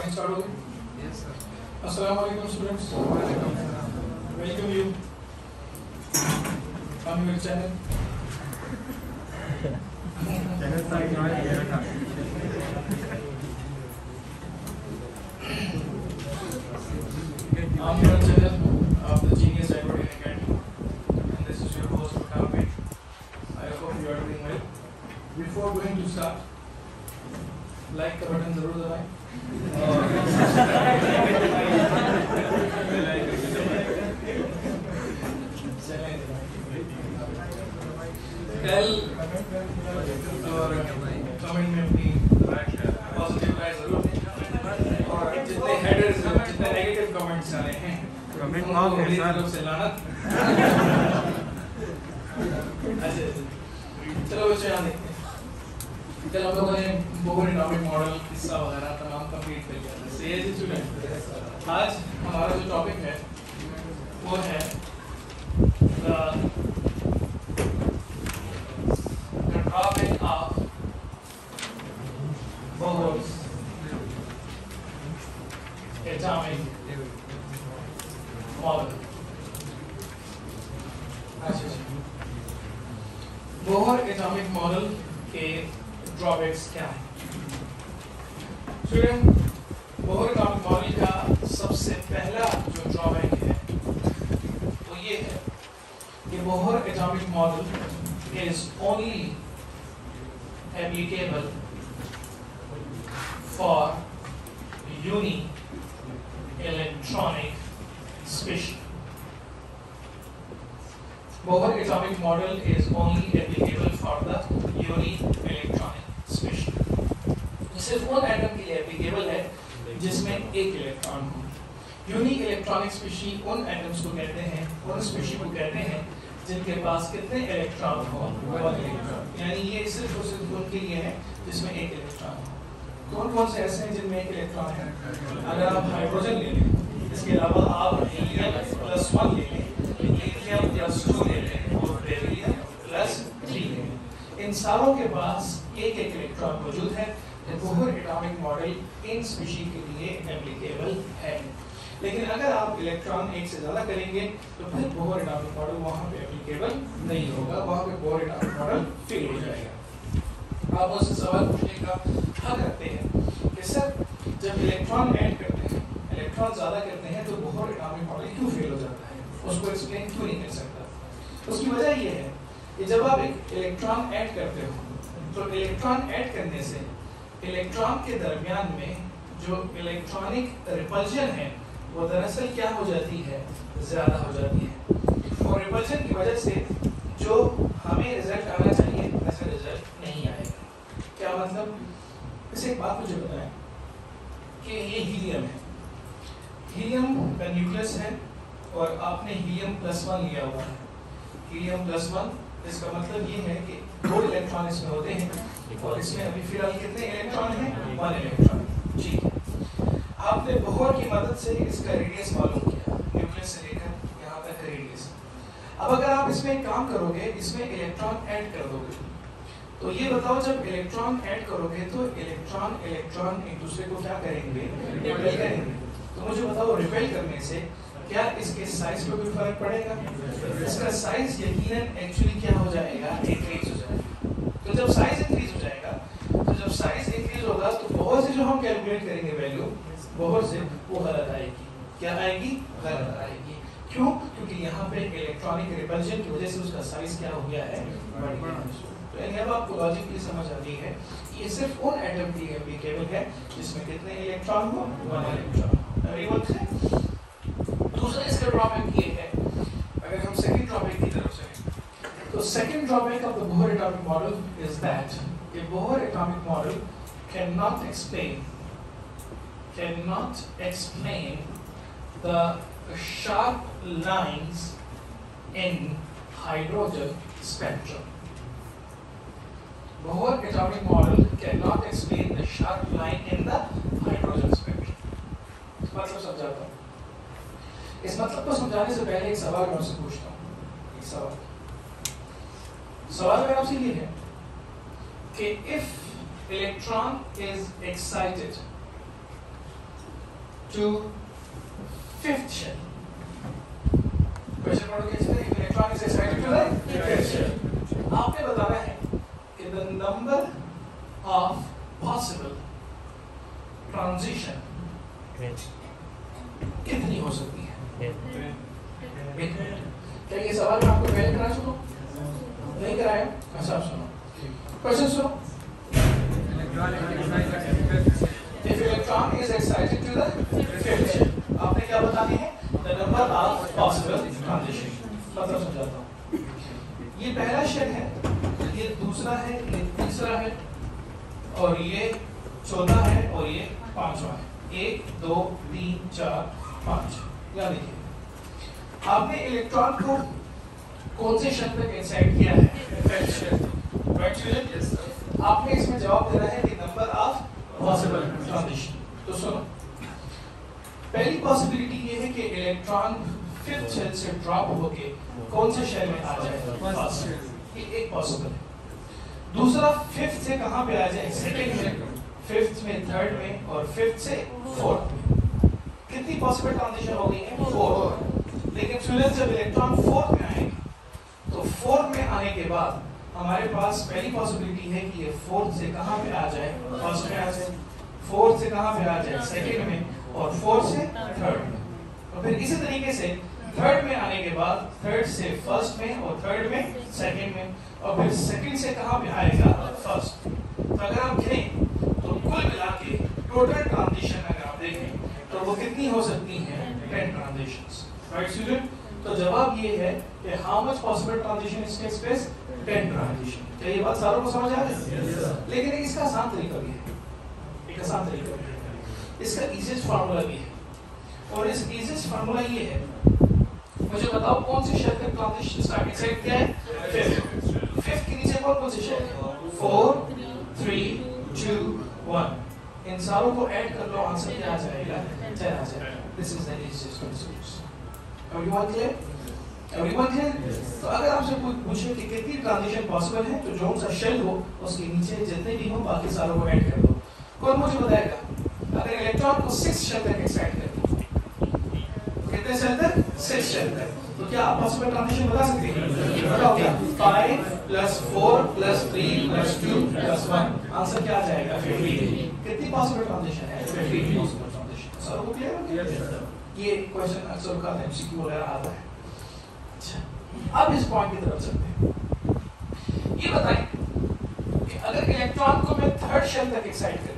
Recording start हो गई? Yes sir. अस्सलाम वालेकुम students, welcome you on your channel. I'm your channel of the Genius Recording Academy, and this is your host Muhammad. I hope you are doing well. Before going to start, like का button जरूर दबाएं। कल और comment में अपनी positive राय जरूर दें, और जितने हेडर्स जितने नेगेटिव कमेंट्स आ रहे हैं कमेंट माफ है सर से लानत। चलो बच्चे यहाँ देखते हैं। कल हम लोगों ने बोहर इकोनॉमिक मॉडल किस्सा वगैरह तमाम कंप्लीट कर लिया था। सही है जी स्टूडेंट। आज हमारा जो टॉपिक है वो है dropping off Bohr's atomic model. Bohr atomic model के ड्रॉबैक्स क्या है? स्टूडेंट, बोहर एटॉमिक मॉडल का सबसे पहला जो ड्रॉबैक है वो ये है कि Bohr atomic model is only applicable for uni electronic special. Bohr atomic model is only applicable for the uni-electronic species. सिर्फ उन एटम के लिए एप्लीकेबल है जिसमें एक इलेक्ट्रॉन हो। यूनी इलेक्ट्रॉनिक स्पीशीज उन एटम्स को कहते हैं, उन स्पीशीज को कहते हैं जिनके पास कितने इलेक्ट्रॉन हो? 1 इलेक्ट्रॉन। यानी ये सिर्फ और सिर्फ उनके लिए है जिसमें एक इलेक्ट्रॉन हो। कौन कौन से ऐसे हैं जिनमें एक इलेक्ट्रॉन है? अगर आप हाइड्रोजन ले लें, इसके अलावा आप हीलियम +1 ले लें, लिथियम +2 ले लें और बेरिलियम +3 ले लें, इन सारों के पास एक एक इलेक्ट्रॉन मौजूद है। तो बोहर एटॉमिक मॉडल इन स्पीशीज के लिए एप्लीकेबल है। लेकिन अगर आप इलेक्ट्रॉन एक से ज़्यादा करेंगे तो फिर बोहर एटॉमिक मॉडल वहाँ पे एप्लीकेबल नहीं होगा, वहाँ पे बोहर एटॉमिक मॉडल फेल हो जाएगा। आप मुझसे सवाल पूछने का हक रखते हैं कि सर जब इलेक्ट्रॉन ऐड करते हैं, इलेक्ट्रॉन ज़्यादा करते हैं तो बोहर एटॉमिक मॉडल क्यों फेल हो जाता है? उसको एक्सप्लेन क्यों नहीं कर सकता? उसकी वजह यह है कि जब आप एक इलेक्ट्रॉन ऐड करते हो तो इलेक्ट्रॉन ऐड करने से इलेक्ट्रॉन के दरमियान में जो इलेक्ट्रॉनिक रिपल्जन है वो दरअसल क्या हो जाती है? ज़्यादा हो जाती है, और रिपल्जन की वजह से जो हमें रिजल्ट आना चाहिए वैसा रिजल्ट नहीं आएगा। क्या मतलब? इसे एक बात मुझे बताएं कि ये हीलियम है, हीलियम का न्यूक्लियस है और आपने हीलियम +1 लिया हुआ है। हीलियम +1, इसका मतलब ये है कि 2 इलेक्ट्रॉन इसमें होते हैं और इसमें अभी फिलहाल कितने इलेक्ट्रॉन हैं? 1 इलेक्ट्रॉन। ठीक है, आपने बोहर की मदद से इसका रेडियस मालूम किया, न्यूक्लियस से लेकर यहाँ तक रेडियस। अब अगर आप इसमें एक काम करोगे, इसमें इलेक्ट्रॉन ऐड कर दोगे, तो ये बताओ जब इलेक्ट्रॉन ऐड करोगे तो इलेक्ट्रॉन एक दूसरे को क्या करेंगे? रिपेल करेंगे। तो मुझे बताओ, रिपेल करने से क्या इसके साइज पे कोई फर्क पड़ेगा? इसका साइज यकीनन एक्चुअली क्या हो जाएगा? इंक्रीज हो जाएगा। तो जब साइज इंक्रीज हो जाएगा, तो जब साइज इंक्रीज होगा तो बोहर से जो हम कैलकुलेट करेंगे वैल्यू, बोहर से वो गलत आएगी। क्या आएगी? गलत आएगी। क्यों? क्योंकि यहाँ पे इलेक्ट्रॉनिक रिपल्जन की वजह से उसका साइज क्या हो गया है? बढ़ गया है। तो यानी अब आपको लॉजिकली समझ आ गई है ये सिर्फ उन एटम के लिए एप्लीकेबल है जिसमें कितने इलेक्ट्रॉन हो? 1 इलेक्ट्रॉन। अभी वक्त है। दूसरा इसका ड्रॉबैक ये है, अगर हम सेकंड ड्रॉबैक की तरफ चलें तो second drawback of the Bohr atomic model is that a Bohr atomic model cannot explain the sharp lines in hydrogen spectrum. Bohr atomic model cannot explain the sharp line in the hydrogen spectrum. इस मतलब समझाता हूँ। इस मतलब को समझाने से पहले एक सवाल मैं आपसे पूछता हूँ। एक सवाल मेरा आपसे ये है कि if electron is excited to fifth shell. Question पढ़ोगे इसमें electron is excited to the fifth shell. आपने बताना है कि the number of possible transition कितनी हो सकती है. क्या ये सवाल मैं आपको पहले करा चुका हूँ? नहीं कराया? अच्छा आप सुनो, क्वेश्चन सुनो. If electron is excited to the fifth shell, आपने क्या बतानी है? The number of possible transition. मतलब समझाता हूँ. ये पहला शेल है, ये दूसरा है, ये तीसरा है, और ये चौथा है, और ये पांचवा है. 1 2 3 4 5. याद देखिए, आपने इलेक्ट्रॉन को कौन से शेल तक एक्साइट किया है? Fifth shell. राइट स्टूडेंट, आपने इसमें जवाब देना है कि नंबर ऑफ पॉसिबल ट्रांजिशन. तो सुनो, पहली पॉसिबिलिटी ये है कि इलेक्ट्रॉन फिफ्थ शेल से ड्रॉप होके कौन से शेल में आ जाए? ये एक पॉसिबल है. दूसरा, फिफ्थ से कहां पे आ जाए? सेकंड में, फिफ्थ में, थर्ड में, और फिफ्थ से फोर्थ में. कितनी पॉसिबल ट्रांजिशन हो गई है? 4. लेकिन स्टूडेंट जब इलेक्ट्रॉन फोर्थ में आएगा तो फोर्थ में आने के बाद हमारे पास पहली पॉसिबिलिटी है कि ये फोर्थ से कहां पे आ जाए? फर्स्ट में आ जाए. फोर्थ से कहां पे आ जाए? सेकंड में, और फोर्थ से थर्ड में. और फिर इसी तरीके से थर्ड में आने के बाद थर्ड से फर्स्ट में, और थर्ड में सेकंड में, और फिर सेकंड से कहां पे आएगा? फर्स्ट. तो अगर आप गिनें तो कुल मिला के टोटल ट्रांजिशन अगर आप देखें तो वो कितनी हो सकती हैं? 10 ट्रांजिशंस. राइट स्टूडेंट, तो जवाब ये है कि how much possible transition is takes place? 10 transition. क्या ये बात सारों को समझ आ रही है? लेकिन इसका आसान तरीका भी है, एक आसान तरीका भी है, इसका इजीएस्ट फार्मूला भी है. और इस इजीएस्ट फार्मूला ये है, मुझे बताओ कौन सी शेल तक ट्रांजिशन स्टार्ट एक्साइट किया है? फिफ्थ. फिफ्थ के नीचे कौन सी शेल है? 4 3 2 1. इन सारों को ऐड कर लो, आंसर क्या आ जाएगा? 10 आ जाएगा. This is the easiest concept. Everyone clear? Everyone clear? तो अगर आपसे पूछे कि कितनी ट्रांजिशन पॉसिबल है, तो जो सा शेल हो उसके नीचे जितने भी हो बाकी सारों को ऐड कर दो. कौन मुझे बताएगा अगर इलेक्ट्रॉन को 6 शेल तक एक्साइट कर दो? कितने शेल तक? 6 शेल तक. तो क्या आप पॉसिबल ट्रांजिशन बता सकते हैं? बताओ क्या? 5 + 4 + 3 + 2 + 1. आंसर क्या आ जाएगा? 15. कितनी पॉसिबल ट्रांजिशन है? 15 पॉसिबल ट्रांजिशन. सर वो क्लियर हो गया? ये क्वेश्चन अक्सर का एमसीक्यू वगैरह आता है. अच्छा, अब इस पॉइंट की तरफ चलते हैं. ये बताएं कि अगर इलेक्ट्रॉन को मैं थर्ड शेल तक एक्साइट करूं,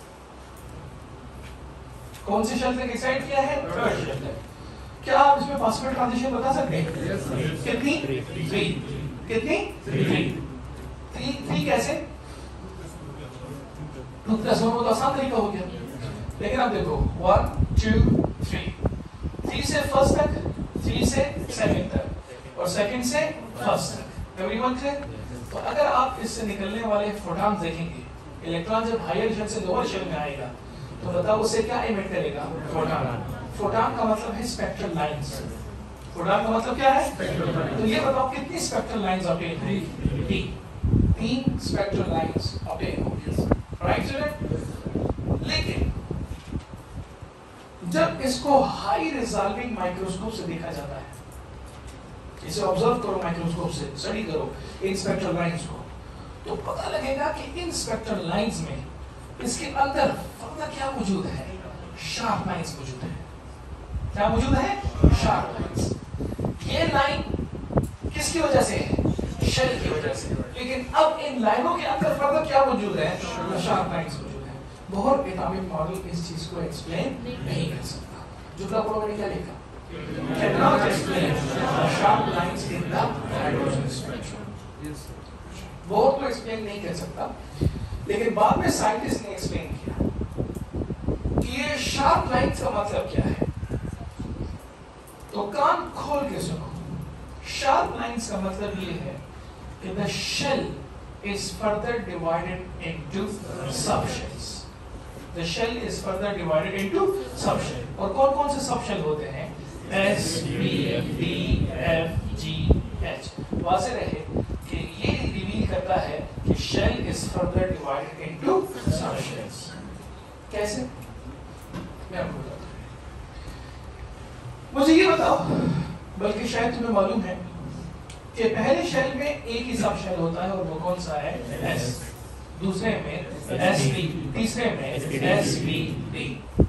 कौन से शेल तक एक्साइट किया है? थर्ड शेल तक. क्या आप इसमें पॉसिबल ट्रांजिशन बता सकते हैं? कितनी? 3. कितनी? 3 कैसे? तो आसान तरीका हो गया. लेकिन आप देखो 1 2 3. 3 से फर्स्ट तक, 3 से सेकंड तक, और सेकंड से फर्स्ट तक. Everyone clear? तो अगर आप इससे निकलने वाले फोटॉन देखेंगे, इलेक्ट्रॉन जब हायर शेल से लोअर शेल में आएगा तो बताओ उससे क्या इमिट करेगा? फोटॉन. फोटॉन का मतलब है स्पेक्ट्रल लाइंस. फोटॉन का मतलब क्या है? Spectral lines. तो ये बताओ कितनी स्पेक्ट्रल लाइंस ऑब्टेन होंगी? 3 स्पेक्ट्रल लाइंस ऑब्टेन होंगी. Right student? लेकिन जब इसको हाई रिजॉल्विंग माइक्रोस्कोप से देखा जाता है, इसे ऑब्जर्व करो माइक्रोस्कोप से, स्टडी करो इन स्पेक्ट्रल लाइंस को, तो पता लगेगा कि इन स्पेक्ट्रल लाइंस में इसके अंदर पता क्या मौजूद है? शार्प लाइंस मौजूद है. क्या मौजूद है? Sharp lines. ये लाइन किसकी वजह से है? शेल की वजह से. लेकिन अब इन लाइनों के अंदर पता क्या मौजूद है? शार्प लाइंस मौजूद है. बहुत एटॉमिक मॉडल इस चीज को एक्सप्लेन नहीं कर सकता. जुगला प्रोग्राम ने क्या लिखा? Cannot explain the sharp lines in the hydrogen spectrum. बहुत को एक्सप्लेन नहीं कर सकता, लेकिन बाद में साइंटिस्ट ने एक्सप्लेन किया कि ये शार्प लाइंस का मतलब क्या है. तो कान खोल के सुनो. शार्प लाइंस का मतलब ये है कि the shell is further divided into subshells. The shell is further divided into subshell. और कौन कौन से सबशेल होते हैं? S, P, D, F, G, H. वाज़ेह रहे कि ये रिवील करता है कि shell is further divided into subshells. कैसे? मैं आपको बताता हूँ. मुझे ये बताओ, बल्कि शायद तुम्हें मालूम है कि पहले शेल में एक ही सब शेल होता है और वो कौन सा है? S, दूसरे में SP, तीसरे में SPD।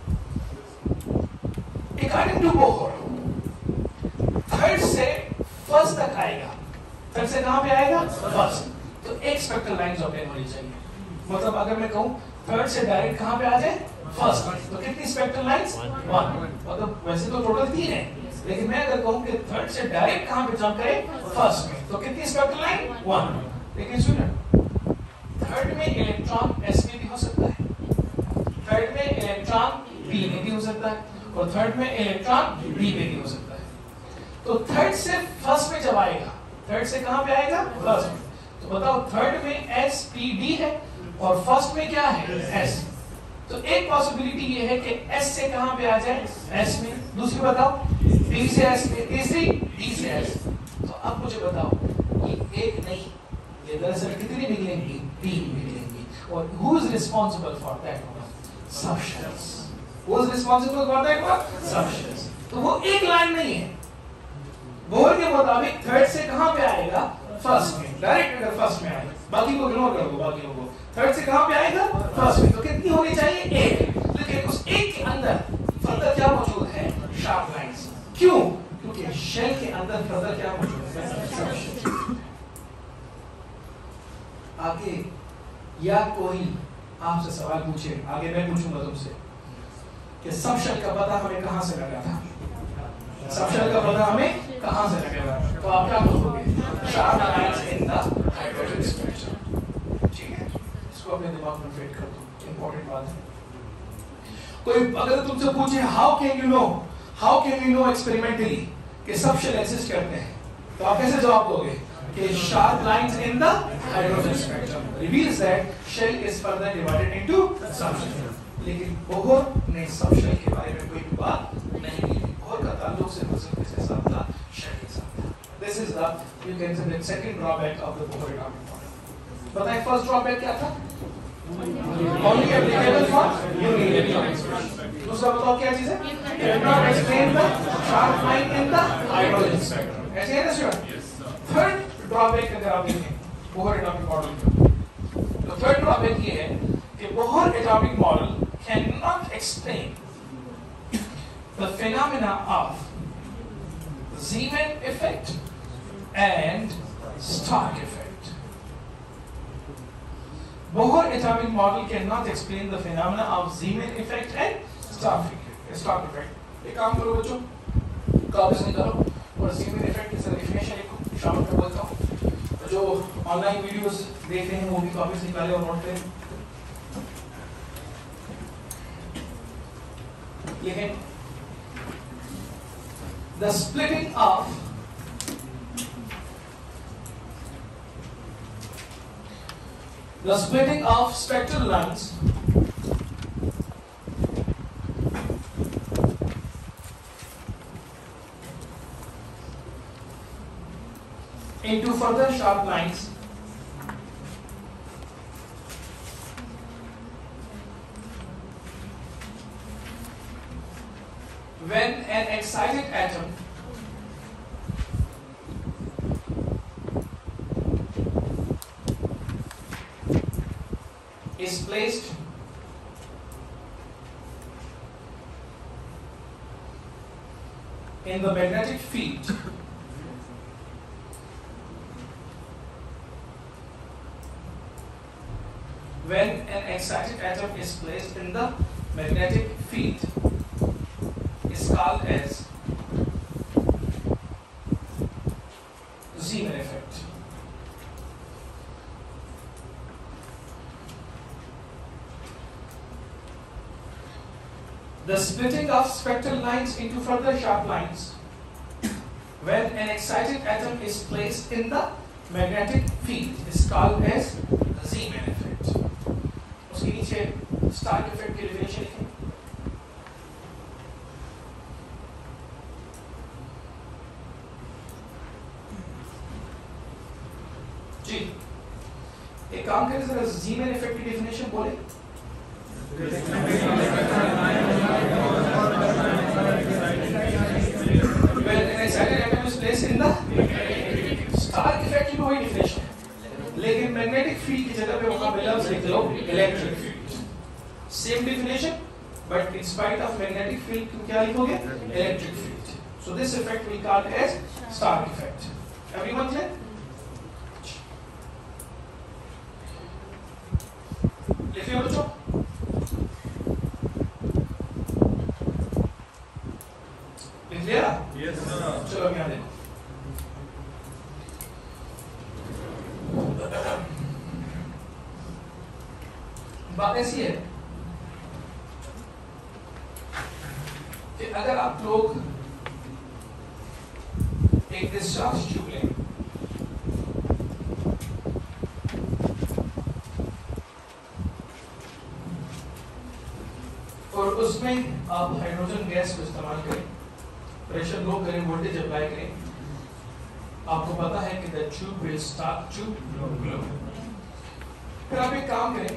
According to Bohr, third से फर्स्ट तक आएगा। थर्ड से कहां पे आएगा? फर्स्ट। तो एक स्पेक्ट्रल लाइंस ऑब्टेन होनी चाहिए। मतलब अगर मैं कहूं थर्ड से डायरेक्ट कहां पे आ जाए? फर्स्ट। तो कितनी स्पेक्ट्रल लाइंस? 1। मतलब वैसे तो टोटल 3 है, लेकिन मैं अगर कहूं कि थर्ड से डायरेक्ट कहां पे जंप करे? फर्स्ट में, तो कितनी स्पेक्ट्रल लाइन? 1। लेकिन सुनो, थर्ड में इलेक्ट्रॉन s में भी हो सकता है, थर्ड में इलेक्ट्रॉन p में भी हो सकता है, और थर्ड में इलेक्ट्रॉन d में भी हो सकता है। तो थर्ड से फर्स्ट में जब आएगा, थर्ड से कहां पे आएगा? फर्स्ट में। तो बताओ, थर्ड में SPD है और फर्स्ट में क्या है? S। तो एक पॉसिबिलिटी ये है कि S से कहां पे आ जाए? S में। दूसरी बताओ, D से S में। तीसरी D से S। तो अब मुझे बताओ, ये एक नहीं, ये दरअसल कितनी निकलेंगी? 3 निकलेंगी। और who is responsible for that one? Subshells. Who is responsible for that one? Subshells. तो वो एक लाइन नहीं है। बोर के मुताबिक थर्ड से कहां पे आएगा? फर्स्ट में। डायरेक्ट अगर फर्स्ट में आए, बाकी को इग्नोर कर दो, बाकी को। थर्ड से कहां पे आएगा? फर्स्ट में। तो कितनी होनी चाहिए? एक। लेकिन उस एक के अंदर फर्दर क्या मौजूद है? Sharp lines. क्यों? क्योंकि शेल के अंदर फर्दर क्या मौजूद है? आगे या कोई आपसे सवाल पूछे, आगे मैं पूछूंगा तुमसे कि सबशेल का पता हमें कहां से लगा था? सबशेल का पता हमें कहां से लगेगा? तो आप क्या बोलोगे? Sharp lines in the hydrogen spectrum. ठीक है, इसको अपने दिमाग में फिट कर दो, इंपॉर्टेंट बात है। कोई अगर तुमसे पूछे how can you know experimentally कि सबशेल एग्जिस्ट करते हैं, तो आप कैसे जवाब दोगे? कि sharp lines in the hydrogen spectrum reveals that shell is further divided into subshell. लेकिन बोहर ने सबशेल के बारे में कोई बात नहीं की। बोहर का ताल्लुक सिर्फ किसके साथ था? शेल के साथ था। This is the, you can say, the second drawback of the Bohr atomic model. बताएं फर्स्ट ड्रॉबैक क्या था? Only applicable for unique electronic spectrum. दूसरा बताओ क्या चीज है? It not explain the sharp line in the hydrogen spectrum. ऐसे है ना स्टूडेंट? थर्ड ड्रॉबैक अगर आप देखें बोहर एटॉमिक मॉडल का, तो थर्ड ड्रॉबैक ये है कि Bohr atomic model cannot explain the phenomena of Zeeman effect and Stark effect. Bohr atomic model cannot explain the phenomena of Zeeman effect and Stark effect. एक काम करो बच्चों, कागज निकालो और Zeeman effect की डेफिनेशन लिखो। शाम को बोलता हूँ, जो ऑनलाइन वीडियोस देख रहे हैं वो भी कागज निकाले और नोट करें। लिखें, the splitting of spectral lines into further sharp lines when an excited atom is placed in the magnetic field when an excited atom is placed in the magnetic field is called as Zeeman effect. The splitting of spectral lines into further sharp lines when an excited atom is placed in the magnetic field is called as the Zeeman effect. उसके नीचे Stark effect की definition लिखें। जी, एक काम करें जरा Zeeman effect की definition बोले। definition, but in spite of magnetic field क्या लिखोगे? Electric field. So this effect we call as Stark effect. Everyone clear? लिखिए बच्चों. लिख लिया? Yes sir. चलो अब यहाँ देखो. बात ऐसी है कि अगर आप लोग एक डिस्चार्ज ट्यूब लें और उसमें आप हाइड्रोजन गैस को इस्तेमाल करें, प्रेशर लो करें, वोल्टेज अप्लाई करें, आपको पता है कि the tube will start to glow. फिर आप एक काम करें,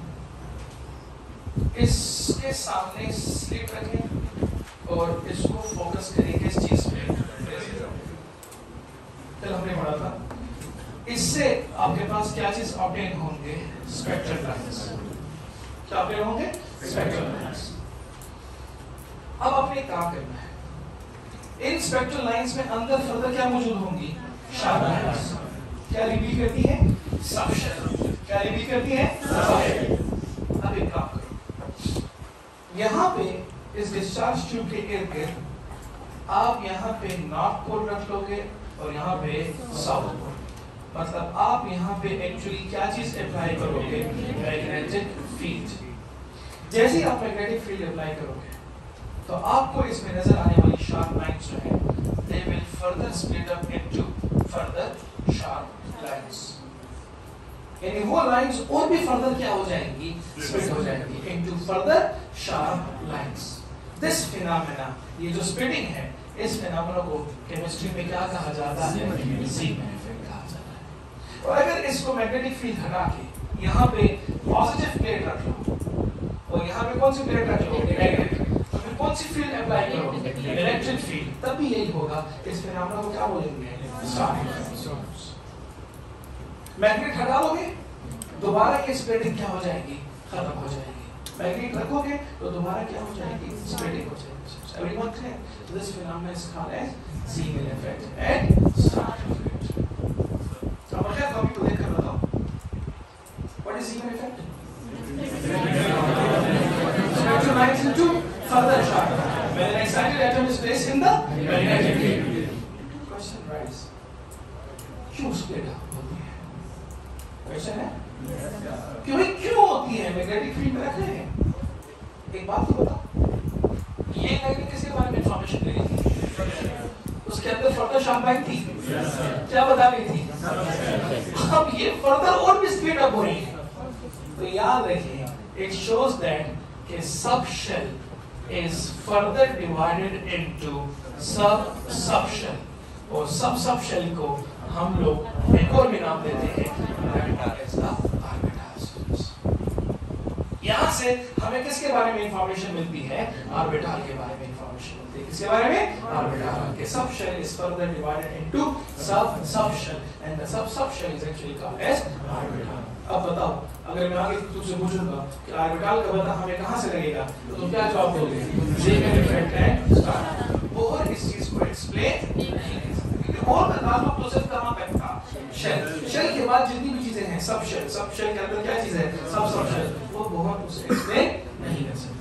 इसके सामने स्लिट रखें और इसको फोकस करें किस चीज पे? कल हमने पढ़ा था, इससे आपके पास क्या चीज ऑब्टेन होंगे? Spectral lines. क्या ऑब्टेन होंगे? Spectral lines. अब आपने काम करना है, इन स्पेक्ट्रल लाइंस में अंदर फर्दर क्या मौजूद होंगी? Sharp lines. क्या रिवील करती है? सब शेल. क्या रिवील करती है? सब शेल. अब एक काम करो, यहाँ पे इस डिस्चार्ज ट्यूब के इर्द गिर्द आप यहाँ पे नॉर्थ पोल रख लोगे और यहाँ पे साउथ पोल. मतलब आप यहाँ पे एक्चुअली क्या चीज अप्लाई करोगे? Magnetic field. जैसे ही आप मैग्नेटिक फील्ड अप्लाई करोगे तो आपको इसमें नजर आने वाली शार्प लाइंस जो है, they will further split up into further sharp lines. यानी वो लाइंस और भी फर्दर क्या हो जाएंगी? स्प्लिट हो जाएंगी into further sharp lines. This phenomena, ये जो स्प्लिटिंग है, इस फिनोमेना को केमिस्ट्री में क्या कहा जाता है? ज़ीमैन इफेक्ट कहा जाता है. और अगर इसको मैग्नेटिक फील्ड हटा के यहाँ पे पॉजिटिव प्लेट रख लो और यहाँ पे कौन सी प्लेट रख लो? नेगेटिव. तो फिर कौन सी फील्ड अप्लाई करोगे? Electric field. तब भी यही होगा. इस फिनोमेना को क्या बोलेंगे? Stark effect. मैग्नेट हटा लोगे, दोबारा ये स्प्लिटिंग क्या हो जाएगी? खत्म हो जाएगी. मैग्नेट रखोगे तो दोबारा क्या हो जाएगी? स्प्लिटिंग हो जाएगी. Everyone clear? So this phenomenon is called as Zeeman effect and Stark effect. अब मैं कॉपी को देखकर बताओ. What is Zeeman effect? Spectral lines into further sharp. When an excited atom is placed in the magnetic field. Question arises. क्यों split up होती है? Question है? क्यों होती है? मैग्नेटिक फील्ड में रखते हैं. एक बात तो बताओ, ये मैग्नेट किसके बारे में इंफॉर्मेशन दे रही थी? उसके अंदर फर्दर शार्प लाइन थी. क्या बता रही थी? अब ये फर्दर और भी स्प्लिट अप हो रही है. तो याद रखिए, it shows that a subshell is further divided into sub-subshell. और सब-subshell को हम लोग एक और भी नाम देते हैं, यहाँ से हमें किसके बारे में इंफॉर्मेशन मिलती है? ऑर्बिटल के बारे में इंफॉर्मेशन मिलती है. किसके बारे में? ऑर्बिटल के. Subshell is further divided into sub-subshell and the sub-subshell is actually called as orbital. अब बताओ, अगर मैं आगे तुझसे पूछूंगा कि ऑर्बिटल का पता हमें कहाँ से लगेगा, तो तुम क्या जवाब दोगे? Zeeman effect and Stark. और इस चीज को एक्सप्लेन नहीं कर सकते. और का ताल्लुक तो सिर्फ कहाँ पे था? शेल. शेल के बाद जितनी भी चीजें हैं, सब शेल के अंदर क्या चीज है? सब शेल. वो बहुत उसे एक्सप्लेन नहीं कर सकते.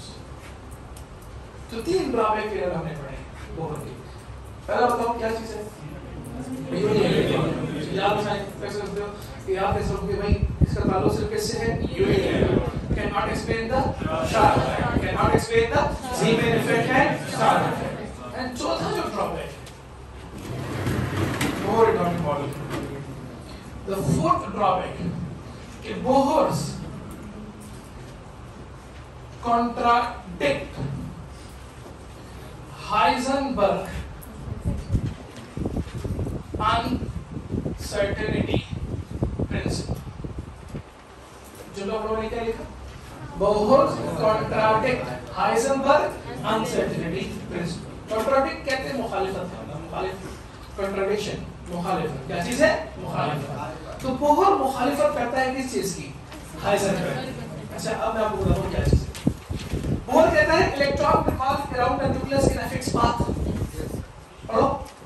तो 3 ड्रॉबैक फिर हमने पढ़े. बहुत ही पहला बताओ क्या चीज है? याद रखो कि भाई इसका ताल्लुक सिर्फ किससे है? Union. Cannot explain the sharp effect. Cannot explain the Zeeman effect and Stark effect. And चौथा जो drawback, Bohr atomic model. The fourth drawback, कि Bohr's contradict Heisenberg uncertainty principle. जो लोगों ने क्या लिखा? Bohr's contradict Heisenberg uncertainty principle. Contradict कहते हैं मुखालिफत. Contradiction, मुखालिफत. क्या चीज है? मुखालिफत. तो बोहर मुखालिफत करता है किस चीज की? हाइजेनबर्ग. अच्छा, अब मैं आपको बताऊं क्या चीज है. an electron revolve around the nucleus in a fixed path? पढ़ो।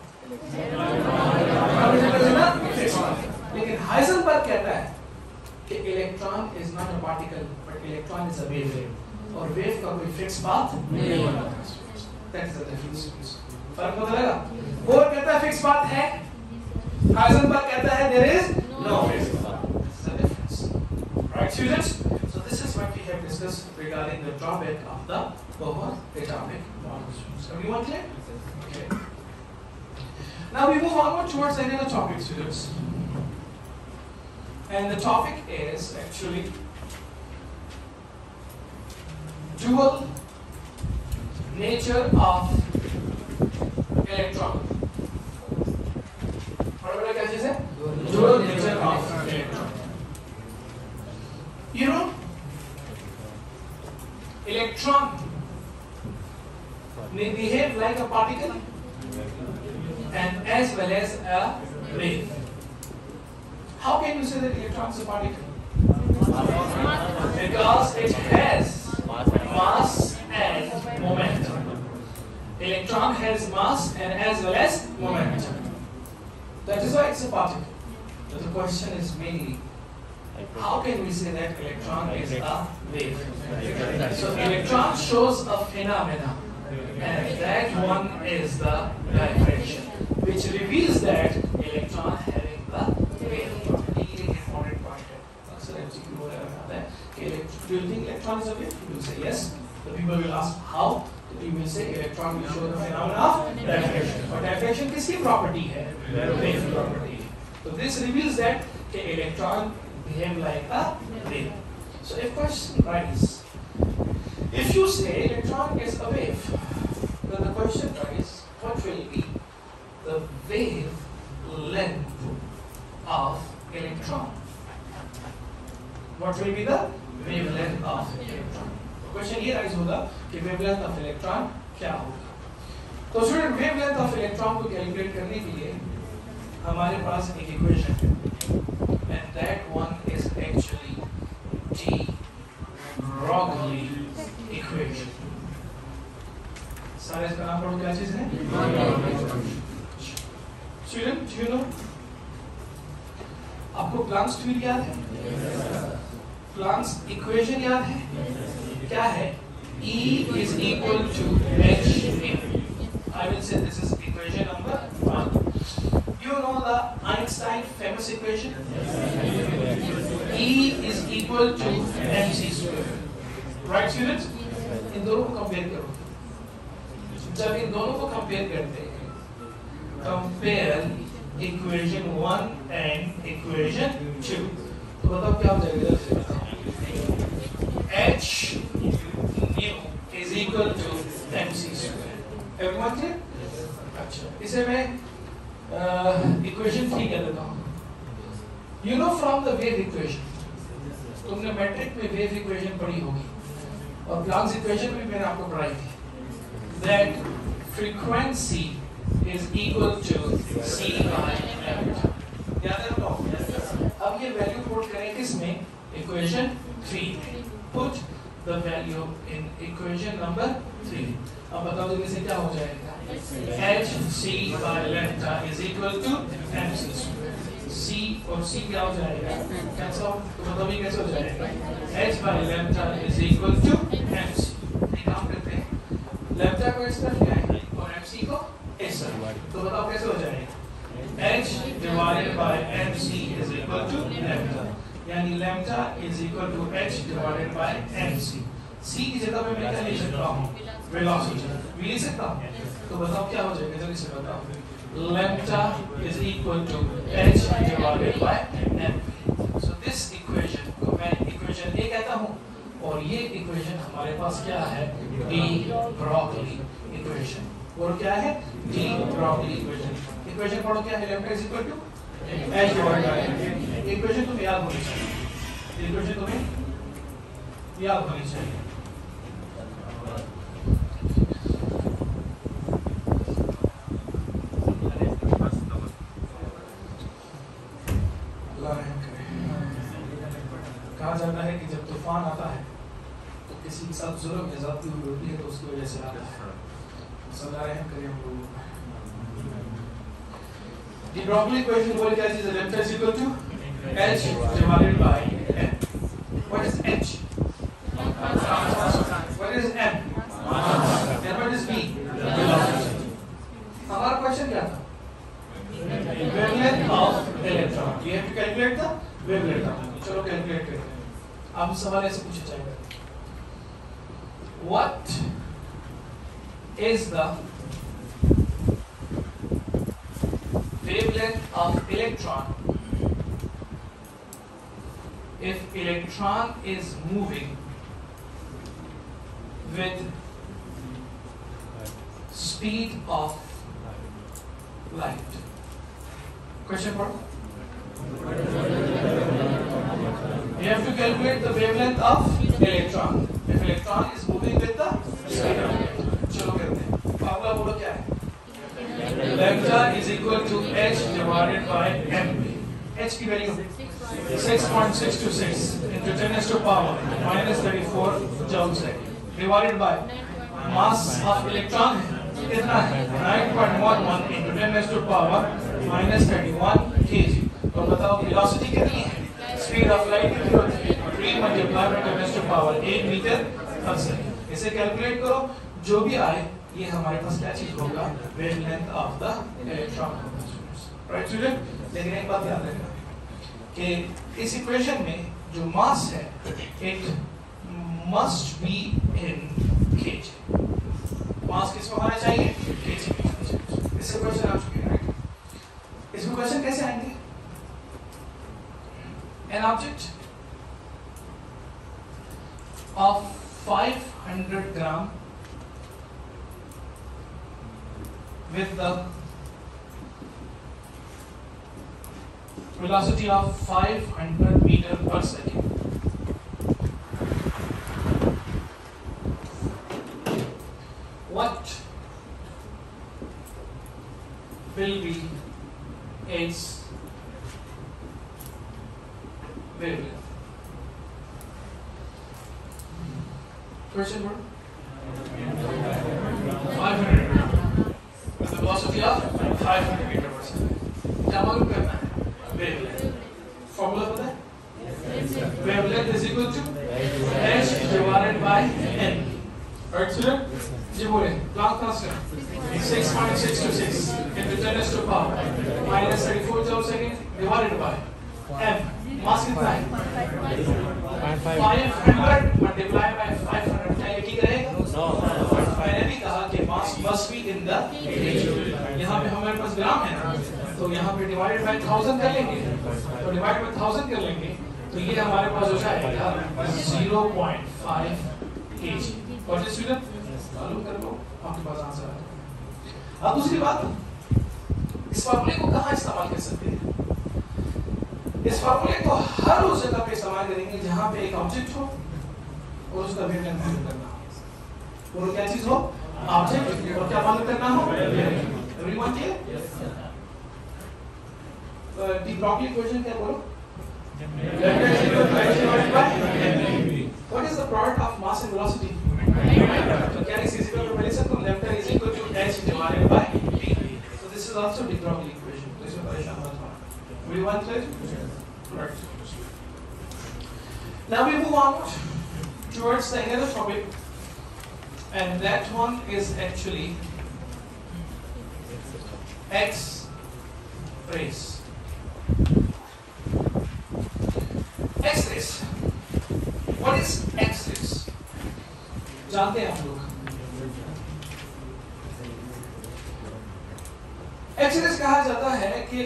लेकिन हाइजेनबर्ग कहता है कि electron is not a particle but electron is a wave और वेव का कोई फिक्स पाथ नहीं होता। That is the difference. फर्क पता लगा? बोर कहता है फिक्स पाथ है, हाइजेनबर्ग कहता है there is no fix path. This is the difference. Right students? So this is what we have discussed regarding the drawback of the Bohr atomic model. Everyone clear? Okay. Now we move onward towards another topic, students. And the topic is actually dual nature of electron. what क्या चीज है? Dual nature of electron. You know, electron may behave like a particle and as well as a wave. How can you say that electron is a particle? Because it has mass and momentum. Electron has mass and as well as momentum. That is why it's a particle. So the question is mainly, how can we say that electron is a wave? So electron shows a phenomena, and that one is the diffraction, which reveals that electron having the wave property. Important point है. अक्सर MCQ वगैरह में आता है कि do you think electron is a wave? You will say yes. The people will ask how. You will say electron will show the phenomena of diffraction. But diffraction किसकी property है? Wave property. So this reveals that कि electron behave like a wave. So if question arises, if you say electron is a wave, then the question arises, what will be the wave length of electron? What will be the wavelength of electron? The question here arises होगा कि wavelength of electron क्या होगा? तो student wavelength of electron को calculate करने के लिए हमारे पास एक इक्वेशन है, and that one is actually de Broglie equation. सारे इसका नाम पढ़ो क्या चीज है? Student, do you know? आपको प्लांक्स थ्योरी याद है? प्लांक्स इक्वेशन याद है? क्या है? E is equal to h. I will say this is equation number 1. You know the Einstein famous equation? E is equal to mc square. Right students? इन दोनों को compare करो. जब इन दोनों को कंपेयर करते हैं, कंपेयर इक्वेशन 1 एंड इक्वेशन 2, तो बताओ क्या हो जाएगा? h nu is equal to mc square. Everyone clear? अच्छा, इसे मैं इक्वेशन 3 कह देता हूँ. You know from the wave equation, तुमने मैट्रिक में वेव इक्वेशन पढ़ी होगी और प्लांक्स इक्वेशन भी मैंने आपको पढ़ाई थी. That frequency is equal to c by lambda. याद है तो? अब ये वैल्यू पुट करें किसमें? Equation 3. Put the value in equation number 3. अब बताओ जल्दी से क्या हो जाएगा? h c by lambda is equal to mc square. c और c क्या हो जाएगा? कैंसिल. तो बताओ ये कैसे हो जाएगा? h by lambda is equal to mc. एक काम करते हैं, lambda को इस तरफ ले आएंगे और mc को इस तरफ. तो बताओ कैसे हो जाएगा? h divided by mc is equal to lambda. यानी lambda is equal to h divided by mc. c की जगह पे मैं क्या लिख सकता हूँ? वेलोसिटी लिख सकता हूँ. तो बताओ क्या हो जाएगा? जल्दी से बताओ. Lambda is equal to h divided by mv. So this equation को मैं equation A कहता हूँ और ये equation हमारे पास क्या है? de Broglie equation. और क्या है? de Broglie equation. Equation पढ़ो क्या है? Lambda is equal to h divided by mv. Equation तुम्हें याद होनी चाहिए. Equation तुम्हें याद होनी चाहिए. कहा जाता है कि जब तूफान आता है तो किसी के साथ जुर्म है, ज़्यादती हुई होती है तो उसकी वजह से आता है। सजा रहम करें हम लोगों को। The Broglie equation बोले क्या चीज़ है? Lambda is equal to h divided by m. What is h? What is m? And what is v? हमारा क्वेश्चन क्या था? Wavelength of electron. You have to calculate the wavelength. चलो calculate करते हैं। अब सवाल ऐसे पूछा जाएगा, What is the wavelength of electron if electron is moving with speed of light? Question for? You have to calculate the wavelength of electron if electron is moving with the speed of light. चलो करते हैं। Formula बोलो क्या है? Lambda is equal to h divided by m. H की value 6.626 into 10 raised to power minus 34 joules है, divided by mass of electron कितना है? 9.11 into 10 raised to power minus 31 kg. तो बताओ velocity कितनी है? Speed of light कितनी होती है? 3 multiplied by 10 raised to power 8 metre पर सेकंड। इसे कैलकुलेट करो, जो भी आए ये हमारे पास क्या चीज होगा? वेवलेंथ ऑफ द इलेक्ट्रॉन होगा। Right student? लेकिन एक बात याद रखना कि इस इक्वेशन में जो मास है it must be in KG. Mass किसमें होना चाहिए? केजी में होना चाहिए। इससे क्वेश्चन आ चुके हैं, राइट? इसमें क्वेश्चन कैसे आएंगे? An object of 500 gram with the velocity of 500 meter per second. What will be its wavelength? Question for 500 with the velocity of 500 meter per second. क्या मालूम करना है? Wavelength. Formula पता है? Wavelength is equal to h divided by n. Right, student? जी बोले. Planck constant 6.626 into 10 raised to power minus 34 joule second divided by m. Mass कितना है? 500 multiply by 500. क्या ये ठीक रहेगा? मैंने भी कहा कि mass must be in the KG. यहाँ पे हमारे पास ग्राम है ना, तो यहाँ पे डिवाइडेड बाय 1000 कर लेंगे, तो डिवाइड बाय 1000 कर लेंगे, तो ये हमारे पास हो जाएगा 0.5 केजी। और जो स्टूडेंट मालूम कर लो, आपके पास आंसर है। अब दूसरी बात, इस फार्मूले को कहाँ इस्तेमाल कर सकते हैं? इस फार्मूले को हर उस जगह पे इस्तेमाल करेंगे जहाँ पे एक ऑब्जेक्ट हो और उसका वेवलेंथ मालूम करना हो। और क्या चीज हो? ऑब्जेक्ट, और क्या मालूम करना हो? Everyone clear? De Broglie equation क्या बोलो? Lambda is equal to h divided by m. What is the product of mass and velocity? So क्या इस इक्वेशन को लिख सकते हो? Lambda is equal to h divided by v. So this is also the Broglie equation. तो इसमें परेशान मत होना। Everyone clear? Right. Now we move on towards the another topic. And that one is actually X-rays. X-rays. What is X-rays? जानते हैं हम लोग? X-rays कहा जाता है कि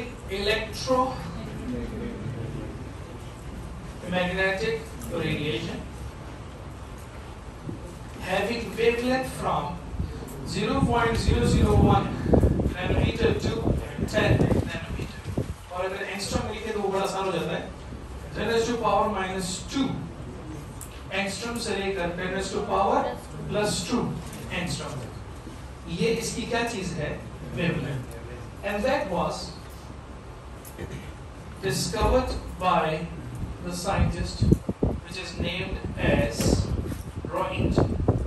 electromagnetic radiation having wavelength from 0.001 nanometer to 10 nanometer. और अगर एंगस्ट्रॉम में लिखे तो वो बड़ा आसान हो जाता है। 10 raised to power minus 2 angstrom से लेकर 10 raised to power plus 2 angstrom तक। ये इसकी क्या चीज है? Wavelength. And that was discovered by the scientist which is named as Roentgen.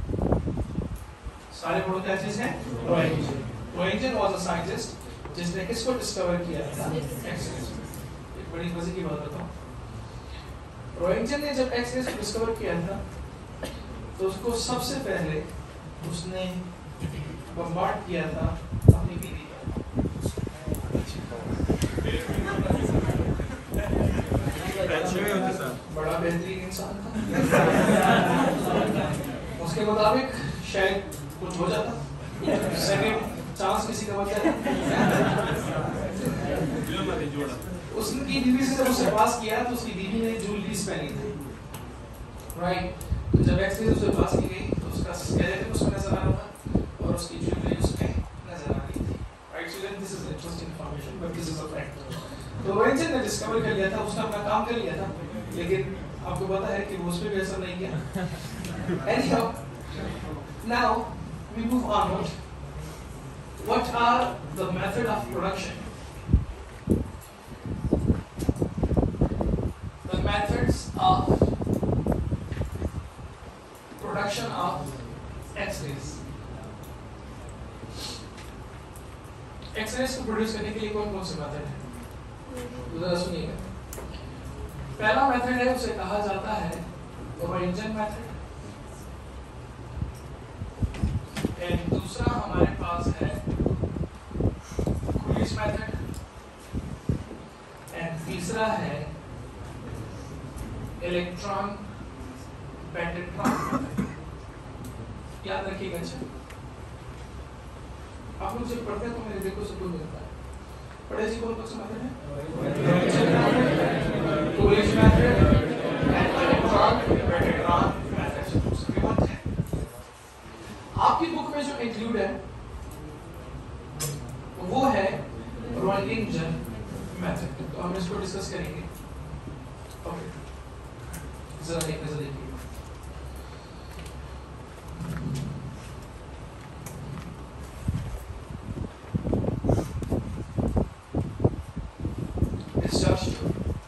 सारे फोटो क्या चीज है? रोएंटजेन। रोएंटजेन वाज अ साइंटिस्ट जिसने किसको डिस्कवर किया था? एक्स-रेज। एक बड़ी मजे की बात बताऊं, रोएंटजेन ने जब एक्स-रेज को डिस्कवर किया था तो उसको सबसे पहले उसने बम्बार्ड किया था अपनी बीवी का। बड़ा बेहतरीन इंसान था। उसके मुताबिक शायद कुछ हो जाता, सेकंड चांस किसी का बचा है। उसकी बीवी से जब उसे पास किया तो उसकी बीवी ने ज्वेलरीज पहनी थी, राइट? तो जब एक्स-रेज उसे पास की गई तो उसका स्केलेटन उसमें नजर आ रहा था और उसकी ज्वेलरी उसमें नजर आ रही थी, right? So this is interesting information but this is a fact. तो रोएंटजेन ने डिस्कवर कर लिया था, उसने अपना काम कर लिया था, लेकिन आपको पता है कि वो उस पे भी असर नहीं किया। Anyhow, now we move onward. What are the method of production? The methods of production of X-rays. X-rays को प्रोड्यूस करने के लिए कौन कौन से मेथड है? जरा सुनिएगा। पहला मेथड है, उसे कहा जाता है रोएंटजेन मेथड, एंड दूसरा हमारे पास है क्रूइज मेथड, एंड तीसरा है इलेक्ट्रॉन पेंटेट्रॉन मेथड। याद रखिएगा। अच्छा, आप लोग जब पढ़ते हैं तो मेरे देखो सब कुछ मिलता है। पढ़े जी कौन कौन सा मेथड है? क्रूइज मेथड, इलेक्ट्रॉन पेंटेट्रॉन मेथड। आपकी बुक में जो इंक्लूड है वो है रोएंटजेन मेथड, तो हम इसको डिस्कस करेंगे। ओके, जरा एक नजर देखिए। It starts to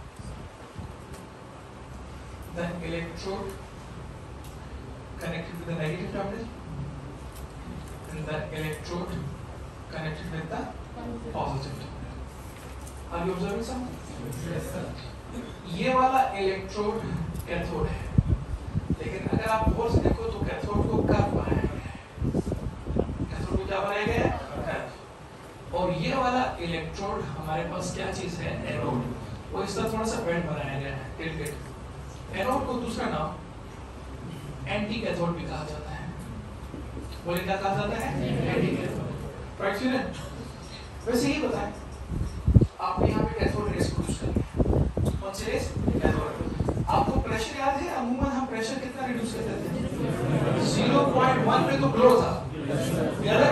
the electrode connected with the negative terminal and the electrode connected with the positive terminal. Are you observing something? Yes, sir. ये वाला इलेक्ट्रोड कैथोड है, लेकिन अगर आप गौर से देखो तो कैथोड को कर्व बनाया गया है। कैथोड को क्या बनाया गया है? कर्व। और ये वाला इलेक्ट्रोड हमारे पास क्या चीज है? एनोड। वो इस तरह थोड़ा सा बेंड बनाया गया है, टिल्टेड। एनोड को दूसरा नाम एंटी कैथोड भी कहा जाता है। बोले क्या कहा जाता है? Anti cathode, right student? वैसे ही बताएं, आपने यहाँ पे कैथोड रेस को यूज करनी है। कौन सी रेस? कैथोड। आपको प्रेशर याद है? अमूमन हम प्रेशर कितना रिड्यूस करते थे? 0.1 पे तो ग्लो था, याद है?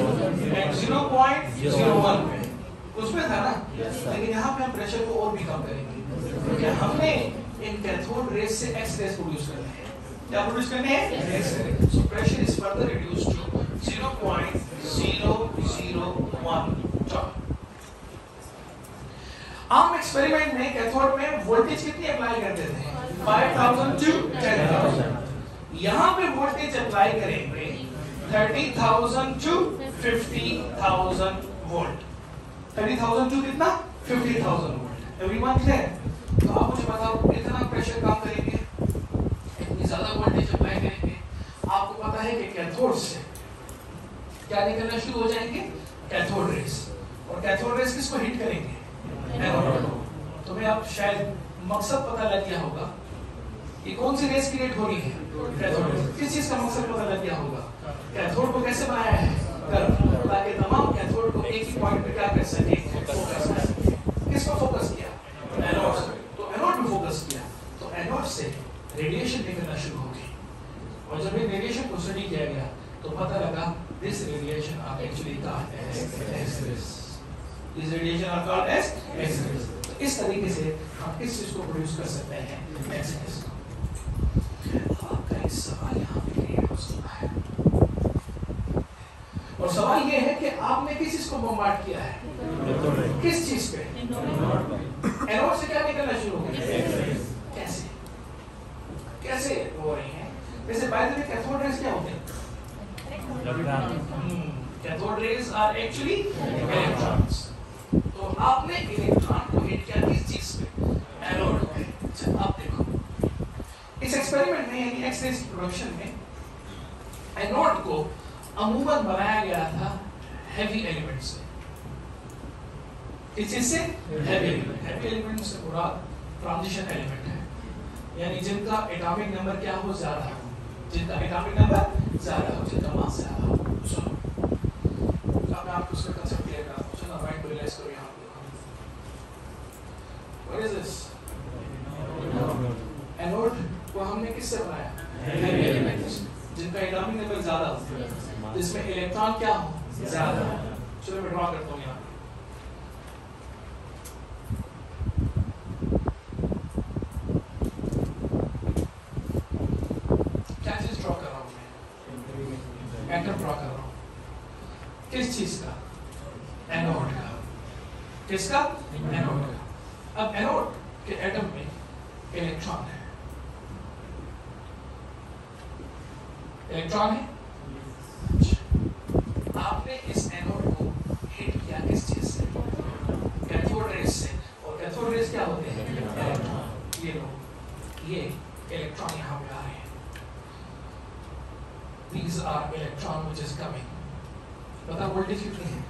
0.01 पे उसमें था ना। लेकिन यहाँ पे हम प्रेशर को और भी कम करेंगे, क्योंकि हमने इन कैथोड रेस से एक्स रेस प्रोड्यूस करने हैं। क्या प्रोड्यूस करने हैं? X rays. So pressure is further reduced to 0.001 torr. आम एक्सपेरिमेंट में कैथोड में वोल्टेज कितनी अप्लाई करते थे? 5000 to 10000। यहाँ पे वोल्टेज अप्लाई करेंगे 30,000 to 50,000 वोल्ट। 30,000 to कितना? 50,000 वोल्ट। Everyone clear? तो आप मुझे बताओ कितना प्रेशर काम करेंगे, इतनी ज्यादा वोल्टेज अप्लाई करेंगे। आपको पता है कि कैथोड से क्या निकलना शुरू हो जाएंगे? Cathode rays. और कैथोड रेस किसको हिट करेंगे? एनोड। तुम्हें अब शायद मकसद पता लग गया होगा कि कौन सी रेस क्रिएट हो रही है? Cathode rays. किस चीज का मकसद पता लग गया होगा? कैथोड को कैसे बनाया है? कर्व, ताकि तमाम कैथोड को एक ही पॉइंट पे क्या कर सके? फोकस कर सके। किसको फोकस किया? एनोड। तो एनोड में फोकस किया तो एनोड से रेडिएशन निकलना शुरू हो गई, और जब ये रेडिएशन को स्टडी किया गया तो पता लगा this radiation are actually called as X rays. This radiation are called as X rays. तो इस तरीके से हम इस चीज को प्रोड्यूस कर सकते हैं, एक्स-रेज। आपका एक सवाल यहाँ पे क्रिएट हो सकता है, और सवाल ये है कि आपने किस चीज को बम्बार्ड किया है? किस चीज पे? एनोड से क्या निकलना शुरू हो गया? कैसे कैसे हो रही है? वैसे by the way cathode rays क्या होते हैं? Cathode rays are actually electrons. तो आपने इलेक्ट्रॉन को हिट किया किस चीज पे? एनोड पे। अच्छा अब देखो इस एक्सपेरिमेंट में यानी एक्स रेज प्रोडक्शन में एनोड को अमूमन बनाया गया था हेवी एलिमेंट से। किस चीज से? हेवी एलिमेंट से पूरा ट्रांजिशन एलिमेंट है, यानी जिनका एटॉमिक नंबर क्या हो? ज्यादा हो, जिनका एटॉमिक नंबर ज्यादा हो, जिनका मास ज्यादा हो। चलो अब मैं आपको उसका कांसेप्ट क्लियर करता हूं। चलो माइंड रियलाइज करो। यहां देखो व्हाट इज दिस? एनोड को हमने किससे बनाया? हेवी एलिमेंट से, जिनका एटॉमिक नंबर ज्यादा हो, जिसमें इलेक्ट्रॉन क्या हो? ज्यादा हो। चलो मैं ड्रॉ करता हूं यहां। क्या चीज ड्रॉ कर रहा हूं मैं? एटम ड्रॉ कर रहा हूं। किस चीज का? एनोड का। किसका? एनोड का। अब एनोड के एटम में इलेक्ट्रॉन है, इलेक्ट्रॉन है। आपने इस एनोड को हिट किया किस चीज से? कैथोड रेज से। और कैथोड रेज क्या होते हैं? इलेक्ट्रॉन। ये लो, ये इलेक्ट्रॉन यहाँ पे आ रहे हैं। These are electron which is coming. पता वोल्टेज कितनी है?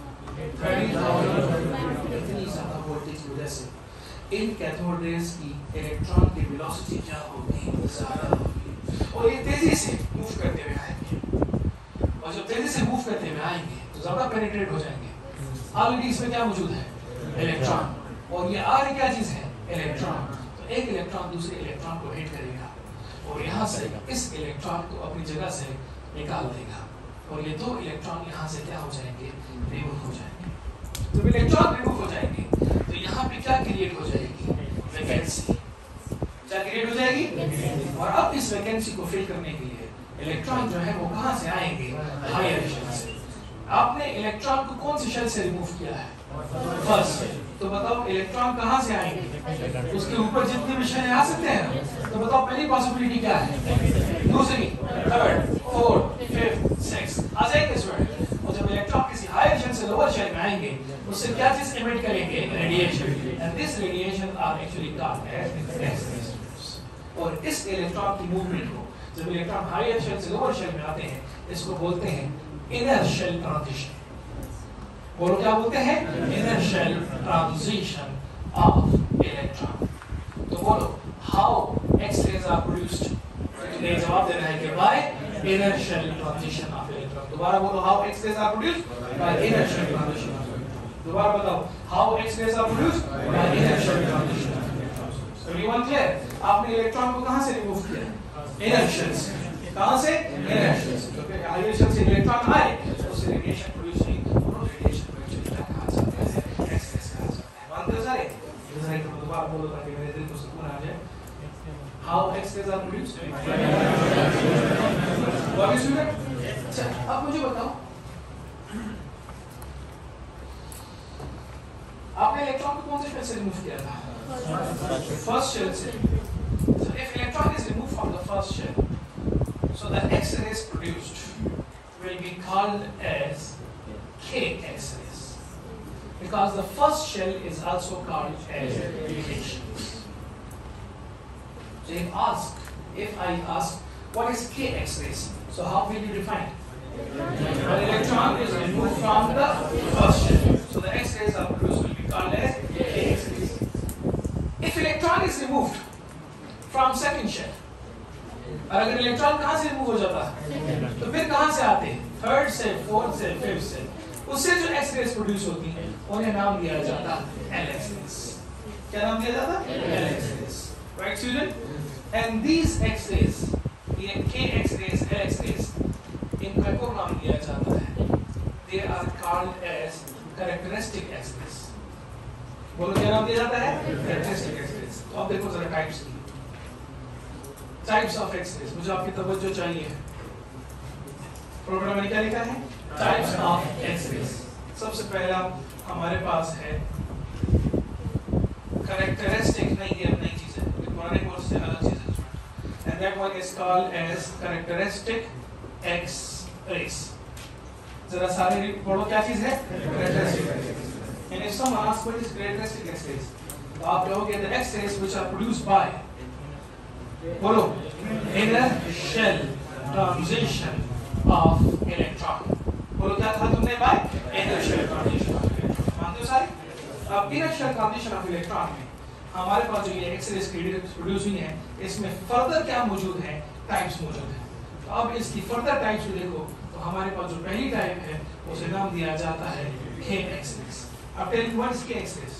30,000। इतनी ज्यादा वोल्टेज की वजह से इन कैथोड रेज की इलेक्ट्रॉन की वेलोसिटी क्या होगी? ज्यादा होगी, और ये तेजी से मूव करते हुए आएंगे। और जब तेजी से मूव करते हुए आएंगे तो ज्यादा पेनिट्रेट हो जाएंगे। ऑलरेडी इसमें क्या मौजूद है? इलेक्ट्रॉन। और ये आ रही क्या चीज है? इलेक्ट्रॉन। तो एक इलेक्ट्रॉन दूसरे इलेक्ट्रॉन को हिट करेगा और यहाँ से इस इलेक्ट्रॉन को अपनी जगह से निकाल देगा, और ये दो इलेक्ट्रॉन यहाँ से क्या हो जाएंगे? रिमूव हो जाएंगे। जब इलेक्ट्रॉन रिमूव हो जाएंगे तो यहाँ पे क्या क्रिएट हो जाएगी? वैकेंसी। क्या क्रिएट हो जाएगी? और अब इस वैकेंसी को फिल करने के लिए इलेक्ट्रॉन जो है वो कहाँ से आएंगे? हायर शेल से। आपने इलेक्ट्रॉन को कौन से शेल से रिमूव किया है? First shell. तो बताओ इलेक्ट्रॉन कहाँ से आएंगे? उसके ऊपर जितने भी शेल आ सकते हैं। तो बताओ पहली पॉसिबिलिटी क्या है? दूसरी, थर्ड, फोर्थ, फिफ्थ, सिक्स्थ आ जाएंगे इसमें। और जब इलेक्ट्रॉन किसी हायर शेल से लोअर शेल में आएंगे उससे क्या चीज एमिट करेंगे? Radiation. And this radiation are actually called as X rays. और इस इलेक्ट्रॉन की मूवमेंट को जब इलेक्ट्रॉन हायर शेल से लोअर शेल में आते हैं इसको बोलते हैं इनर शेल ट्रांजिशन। बोलो क्या बोलते हैं? Inner shell transition of electron. तो बोलो हाउ एक्स-रेज आर प्रोड्यूस्ड? तो जवाब दे रहा है कि by inner shell transition of electron. दोबारा बोलो how X rays are produced? By inner shell transition of electron. दोबारा बताओ how X rays are produced? By inner shell transition of electron. Everyone clear? आपने इलेक्ट्रॉन को कहां से रिमूव किया? इनर शेल से। कहां से? इनर शेल से। तो हायर शेल से इलेक्ट्रॉन आए तो उससे रेडिएशन प्रोड्यूस हुई, और रेडिएशन को एक्चुअली क्या कहा जाता है? एक्स-रेज कहा जाता है। मानते हो सारे? डिजाइन को दोबारा बोलो ताकि मेरे दिल को सुकून आ जाए। How X-rays are produced? What is it? अच्छा अब मुझे बताओ आपने इलेक्ट्रॉन को कौन से शेल से रिमूव किया था? फर्स्ट शेल से। So if electron is removed from the first shell, so the X-rays produced will be called as K X-rays, because the first shell is also called as radiation. So if I ask what is K X-rays, so how will you define? When electron is removed from the first shell, so the X-rays are produced will be called as K X-rays. If electron is removed from second shell, और अगर electron कहाँ से remove हो जाता है तो फिर कहाँ से आते हैं? थर्ड से, फोर्थ से, फिफ्थ से। उससे जो एक्स-रेज प्रोड्यूस होती हैं उन्हें नाम दिया जाता है एल-एक्स-रेज। क्या नाम दिया जाता है? L X rays. Right, student? And these X-rays, ये K X-rays, L X-rays, इनको एक और नाम दिया जाता है। They are called as characteristic X-rays. बोलो क्या नाम दिया जाता है? Characteristic X-rays. तो अब देखो जरा टाइप्स की। Types of X-rays. मुझे आपकी तवज्जो चाहिए। प्रोग्राम में क्या लिखा है? Types of X-rays. सबसे पहला हमारे पास है characteristic, नहीं ये नई चीज है, पुराने कोर्स से अलग चीज है। And that one is called as characteristic X-rays. जरा सारे पढ़ो क्या चीज है, characteristic। And if someone asks what is characteristic X-rays, तो आप कहोगे the X-rays which are produced by, बोलो, inner shell transition of electron। बोलो क्या कहा तुमने by inner shell transition of electron, मानते हो सारे? अब inner shell transition of electron में हमारे पास जो ये X-rays प्रोड्यूस हुई है, इसमें फर्दर क्या मौजूद है, टाइप्स मौजूद है। तो अब इसकी फर्दर टाइप्स को देखो, तो हमारे पास जो पहली टाइप है उसे नाम दिया जाता है K X-rays। अब tell me what is K X-rays?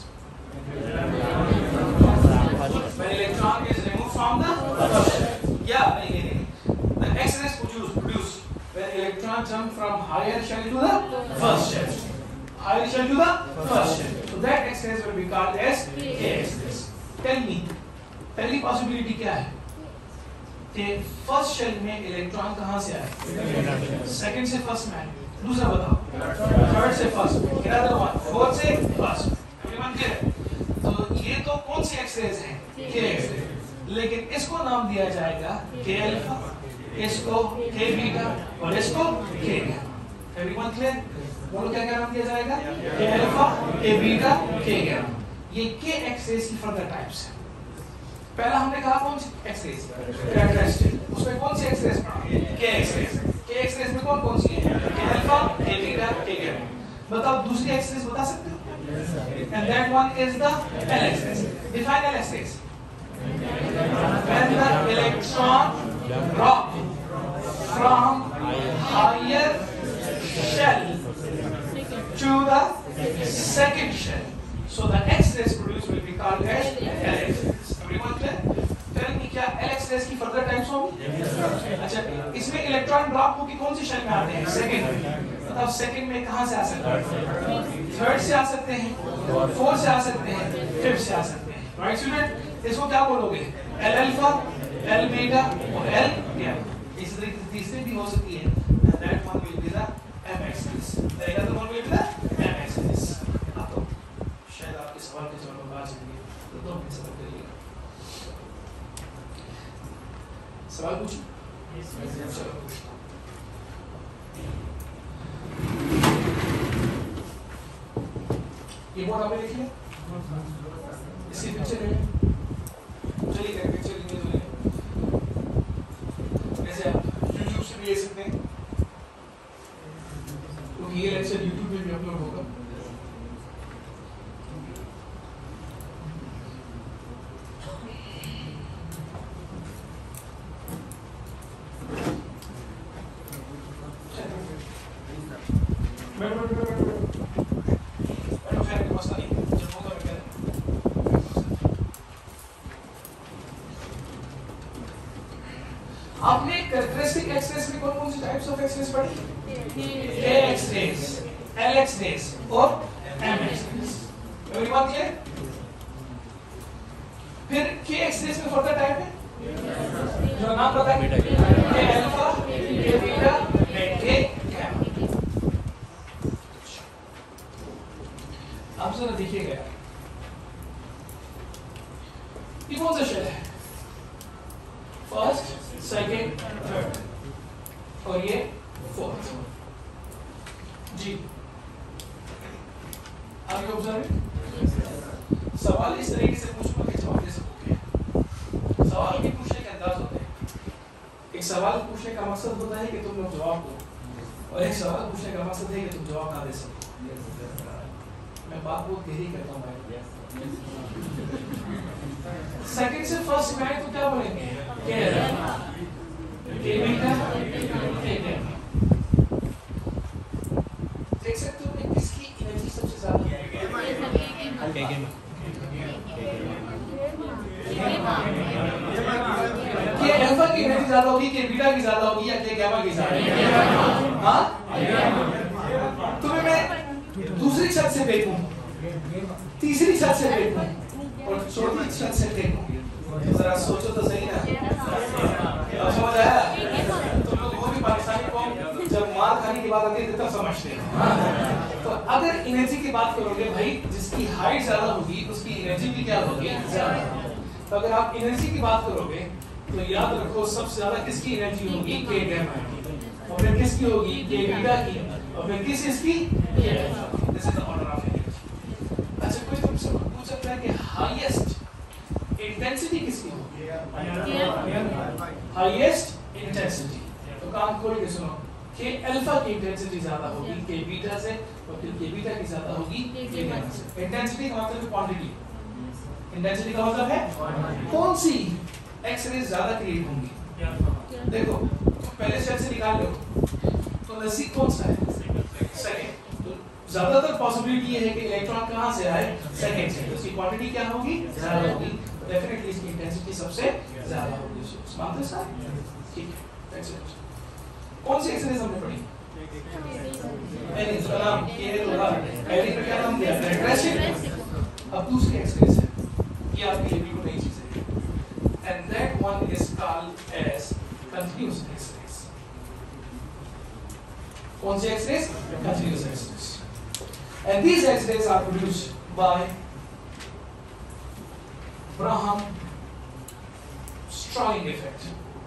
When electron is removed from the first shell, नहीं, the X-rays produced when electron jump from higher shell to the first shell, higher shell to the first shell, so that X-rays will be called as K X-rays। Tell me, पहली possibility क्या है कि first shell में electron कहां से आए, second से first में आए, दूसरा बताओ थर्ड से फर्स्ट, अनदर वन फोर्थ से फर्स्ट, एवरीवन क्लियर? तो ये तो कौन सी एक्सरेज हैं, के एक्सरेज, लेकिन इसको नाम दिया जाएगा के अल्फा, इसको के बीटा और इसको के गामा। Everyone clear? बोलो क्या क्या नाम दिया जाएगा, के अल्फा, के बीटा, के गामा। ये के एक्सरेज की फर्दर टाइप्स है। पहला हमने कहा कौन सी एक्सरेज, कैरेक्टरिस्टिक, उसमें कौन सी एक्सरेज पढ़ा, के एक्सरेज। के एक्सरेज में कौन कौन सी है, के अल्फा, के बीटा, के गामा। बताओ दूसरी एक्सरेज बता सकते हो? And that one is the L X-rays. Define L X-rays. When the electron drop from higher shell to the second shell, so the X-rays produced will be called as L X-rays. Everyone clear? Tell me क्या L X-rays की further types होंगी? अच्छा, इसमें electron drop होकर कौन सी shell में आते हैं, सेकंड। मतलब सेकंड में कहां से आ सकते हैं, थर्ड से आ सकते हैं, फोर्थ से आ सकते हैं, फिफ्थ से आ सकते हैं। Right student? इसको क्या बोलोगे, एल अल्फा, एल बीटा और एल गामा। इस तरीके से तीसरी भी हो सकती है, and that one will be the M axis. That other one will be the M axis. अब तो शायद आपके सवाल के जवाब आ जाएंगे, तो 2 मिनट सबक करिएगा। सवाल पूछो। चलो पूछता हूं। ये बोर्ड आपने लिख लिया, इसी पिक्चर में चलिए कर पिक्चर लिखने वाले, ऐसे आप YouTube से भी ले सकते हैं, क्योंकि ये लेक्चर YouTube पे भी अपलोड होगा। आपने कैरेक्टरिस्टिक एक्सरेज में कौन सी टाइप्स ऑफ एक्सरेज पढ़ी, के एक्सरेज, एल एक्सरेज और एम एक्सरेज। Everyone clear? फिर के एक्सरेज में फर्दर टाइप है जो नाम पता है, के अल्फा, के बीटा, के गामा। आप जरा देखिएगा, ये कौन सा शेल है, फर्स्ट, सेकेंड, थर्ड और ये फोर्थ। जी आगे ऑब्जर्व। सवाल इस तरीके से पूछूंगा कि जवाब दे सकोगे। सवाल भी पूछने के अंदाज होते हैं। एक सवाल पूछने का मकसद होता है कि तुम लोग जवाब दो, और एक सवाल पूछने का मकसद है कि तुम जवाब ना दे सको। मैं बात बहुत गहरी करता हूँ भाई। सेकेंड से फर्स्ट में आए तो क्या बोलेंगे, देख सकते हो किसकी एनर्जी सबसे ज्यादा है, के अल्फा की एनर्जी ज्यादा होगी, के बीटा की ज्यादा होगी, या के गामा की ज्यादा? हाँ, तुम्हें मैं दूसरी छत से फेंकूं, तीसरी छत से फेंकूं और चौथी छत से फेंकूं, जरा सोचो तो सही ना। अब समझ आया? तुम लोग वो भी पाकिस्तानी कौम जब मार खाने की बात आती है तब समझते हैं। तो अगर एनर्जी की बात करोगे भाई, जिसकी हाइट ज्यादा होगी उसकी एनर्जी भी क्या होगी, ज्यादा। तो अगर आप एनर्जी की बात करोगे तो याद रखो सबसे ज्यादा किसकी एनर्जी होगी, के गामा की, और फिर किसकी होगी, के बीटा की, और फिर किस इसकी ये alpha, this is the order of energy. अच्छा कोई तुमसे पूछ सकता है कि हाईएस्ट इंटेंसिटी किसकी होगी? Highest intensity. तो कान खोल के सुनो कि अल्फा की इंटेंसिटी ज्यादा होगी के बीटा से और फिर के बीटा की ज्यादा होगी के गामा से। इंटेंसिटी का मतलब है क्वांटिटी, इंटेंसिटी का मतलब है कौन सी एक्स-रेज ज्यादा क्रिएट होंगी। देखो पहले स्टेप से निकाल लो तो नजदीक कौन सा है? सेकंड। तो ज्यादातर पॉसिबिलिटी ये है कि इलेक्ट्रॉन कहां से आए? सेकंड से। तो इसकी क्वांटिटी क्या होगी? ज्यादा होगी। डेफिनेटली इसकी इंटेंसिटी सबसे ज्यादा होगी। मानते हैं सर? ठीक है, एक्सीलेंट। कौन सी एक्सरेज हमने पढ़ी? पहले इसका नाम ये है तो पहले का क्या नाम दिया? कैरेक्टरिस्टिक। अब दूसरी एक्सरेज है, ये आपके लिए बिल्कुल नई चीज है, and that one is called as continuous X-rays. कौन सी X-rays? Continuous X-rays. And these X-rays are produced by Braham-Strauing effect.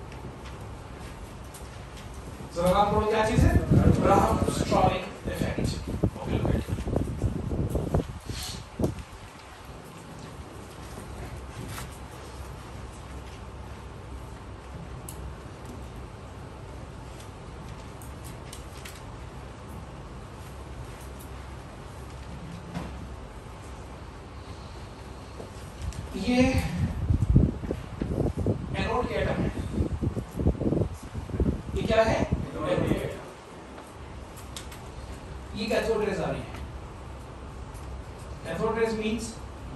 जरा नाम पढ़ो क्या चीज है? Braham-Strauing effect. Okay, look at it. ये एनोड के एटम है। ये क्या है? एनोड के एटम। ये कैथोड रेज आ रही है। कैथोड रेज मींस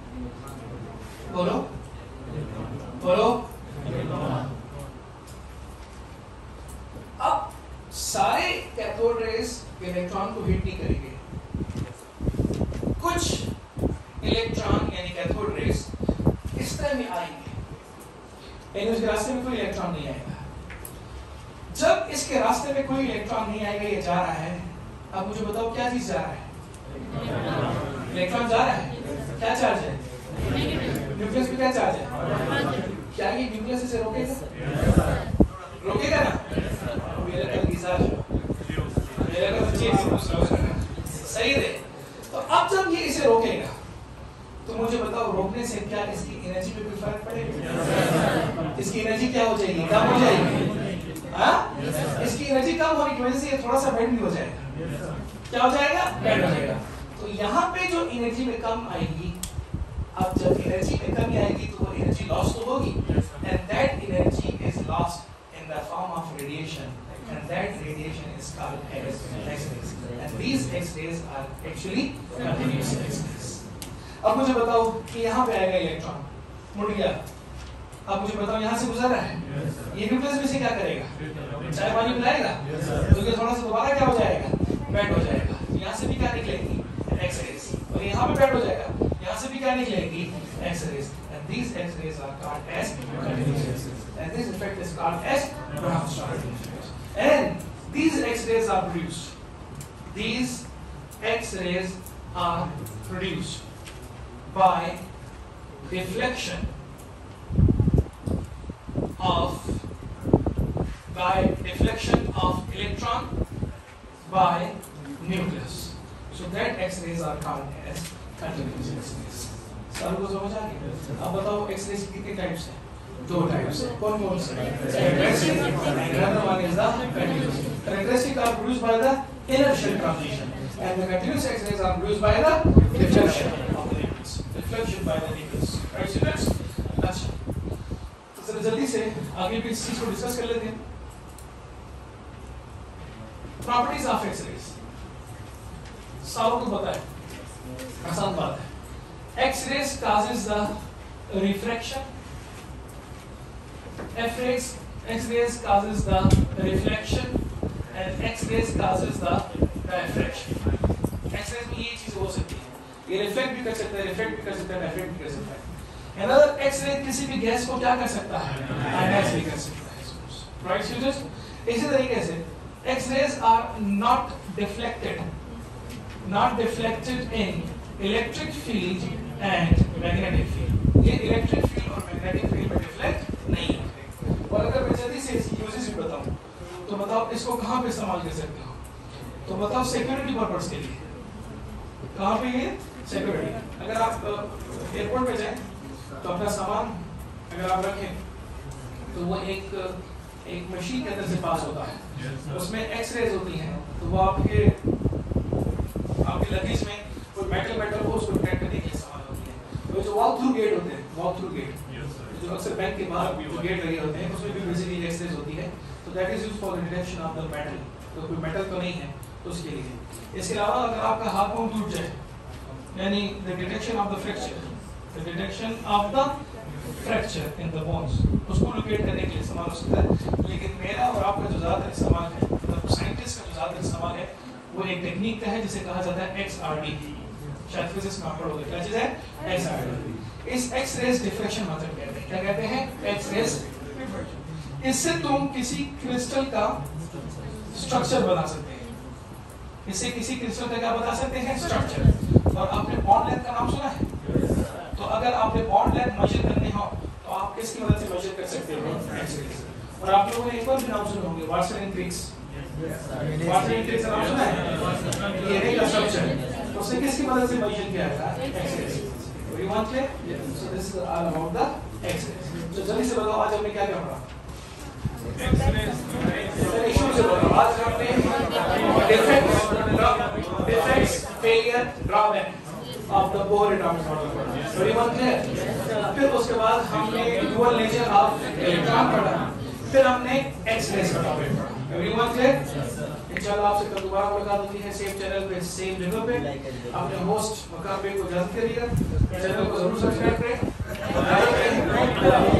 बोलो बोलो। अब सारे कैथोड रेज इलेक्ट्रॉन को हिट नहीं करेंगे। कुछ इलेक्ट्रॉन यानी कैथोड रेज इस तरह में आएंगे, यानी उसके रास्ते में कोई इलेक्ट्रॉन नहीं आएगा। जब इसके रास्ते में कोई इलेक्ट्रॉन नहीं आएगा, ये जा रहा है। अब मुझे बताओ क्या चीज जा रहा है? इलेक्ट्रॉन जा रहा है। क्या चार्ज है? न्यूक्लियस पे क्या चार्ज है? क्या ये न्यूक्लियस इसे रोकेगा? रोकेगा ना? मेरे कल चार्ज मेरे कल सही है। तो अब जब ये इसे रोकेगा तो मुझे बताओ रोकने से क्या इसकी एनर्जी पे कोई फर्क पड़ेगा? इसकी एनर्जी क्या हो जाएगी? कम हो जाएगी। हाँ? इसकी एनर्जी कम होने की वजह से ये थोड़ा सा बेंड भी हो जाएगा। क्या हो जाएगा? बेंड हो जाएगा। तो यहाँ पे जो एनर्जी में कम आएगी, अब जब एनर्जी में कमी आएगी तो वो एनर्जी लॉस तो होगी, and that energy is lost in the form of radiation, and that radiation is called X-rays, and these X-rays are actually continuous X-rays. अब मुझे बताओ कि यहाँ पे आएगा इलेक्ट्रॉन, मुड़ गया। अब मुझे बताओ यहाँ से गुजर रहा है, ये न्यूक्लियस में से क्या करेगा? चाय पानी पिलाएगा, तो ये थोड़ा सा दोबारा क्या हो जाएगा? बेंड हो जाएगा। यहाँ से भी क्या निकलेगी? X-rays। और यहाँ पे बेंड हो जाएगा, यहाँ से भी क्या निकलेगी? X-rays। And these X-rays are called as continuous X-rays. And this effect is called as Braham-Strauing effect. And these X-rays are produced. These X-rays are produced by deflection of electron by nucleus. So that X-rays are called as continuous X-rays. सब को समझ आ गया? अब बताओ X-rays कितने types हैं? दो types हैं। कौन कौन से? Characteristic and another one is the continuous. Characteristic are produced by the inertial transition, and the continuous X-rays are produced by the deflection of the nucleus. Deflection by the nucleus. Right, students? अच्छा, तो जल्दी से आगे भी इस चीज को discuss कर लेते हैं। Properties of X-rays. सबको पता है, आसान बात है। X-rays causes the refraction. X-rays causes the reflection, and X-rays causes the diffraction. X-rays में ये चीज हो सकती है, ये रिफ्लेक्ट भी कर सकता है, रिफ्लेक्ट भी कर सकता है, डिफ्रेक्ट भी कर सकता है। Another X-ray किसी भी गैस को क्या कर सकता है? आयनाइज भी कर सकता है। Right, students? इसी तरीके से X-rays are not deflected in electric field and magnetic field. ये electric field और magnetic field में deflect नहीं होते। और अगर मैं जल्दी से इसकी यूजेस भी बताऊं, तो बताओ इसको कहाँ पे इस्तेमाल कर सकते हो? तो मतलब सिक्योरिटी पर्पस के लिए। कहाँ पे ये सिक्योरिटी। अगर आप एयरपोर्ट पे जाएं तो अपना सामान अगर आप रखें तो वो एक मशीन के अंदर से पास होता है, उसमें एक्सरेज होती हैं, तो वो आपके लगेज में कोई मेटल को उसको डिटेक्ट करने के लिए इस्तेमाल होती है। तो जो वॉक थ्रू गेट होते हैं, वॉक थ्रू गेट जो अक्सर बैंक के बाहर जो गेट लगे होते हैं उसमें भी बेसिकली एक्सरेज होती है, तो that is used for the detection of the metal. तो कोई मेटल तो नहीं है तो उसके लिए। इसके अलावा अगर आपका हाथ पांव टूट जाए, यानी the detection of the fracture, the detection of the fracture in the bones, उसको लोकेट करने के लिए इस्तेमाल हो सकता है। लेकिन मेरा और आपका जो ज़्यादातर इस्तेमाल है, मतलब साइंटिस्ट का जो ज़्यादातर इस्तेमाल है, वो एक टेक्निक का है जिसे कहा जाता है XRD। शायद फिजिक्स में आप पढ़ोगे, क्या चीज़ है XRD। इस एक्स रेज डिफ्रेक्शन मेथड कहते हैं। क्या कहते हैं? X rays. इससे तुम किसी क्रिस्टल का स्ट्रक्चर बना सकते हैं। इससे किसी क्रिस्टल का क्या बना सकते हैं? स्ट्रक्चर। और आपने बॉन्ड लेंथ का नाम सुना है? तो अगर आपने बॉन्ड लेंथ मेजर करनी हो तो आप किसकी मदद से मेजर कर सकते हो? एक्स-रेज। और आप लोगों ने एक और भी नाम सुने होंगे, Watson and Cricks. Watson and Cricks का नाम सुना है? ये एक स्ट्रक्चर, उसने किसकी मदद से मेजर किया था? X rays. You want clear? So this is all about the X-rays. So जल्दी से बताओ आज हमने क्या क्या पढ़ा? X-rays से बताओ आज हमने defects, failure, drawback of the Bohr-Atomic model. So you want clear? फिर उसके बाद हमने dual nature of electron पढ़ा, फिर हमने X-rays का टॉपिक पढ़ा. Everyone clear? इंशाल्लाह आपसे कल दोबारा मुलाकात होती है सेम चैनल पे सेम जगह पे। अपने होस्ट मकाम पे को इजाजत करिएगा, चैनल को जरूर सब्सक्राइब करें।